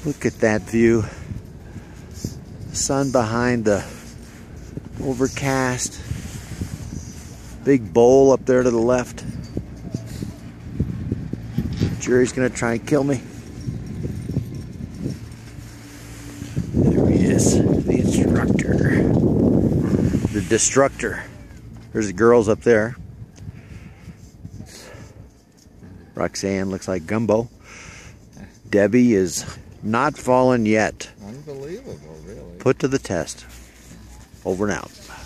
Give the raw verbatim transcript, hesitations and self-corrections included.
Look at that view. Sun behind the overcast. Big bowl up there to the left. Jerry's gonna try and kill me. There he is, the instructor. The destructor. There's the girls up there. Roxanne looks like gumbo. Debbie is not fallen yet. Unbelievable, really. Put to the test. Over and out.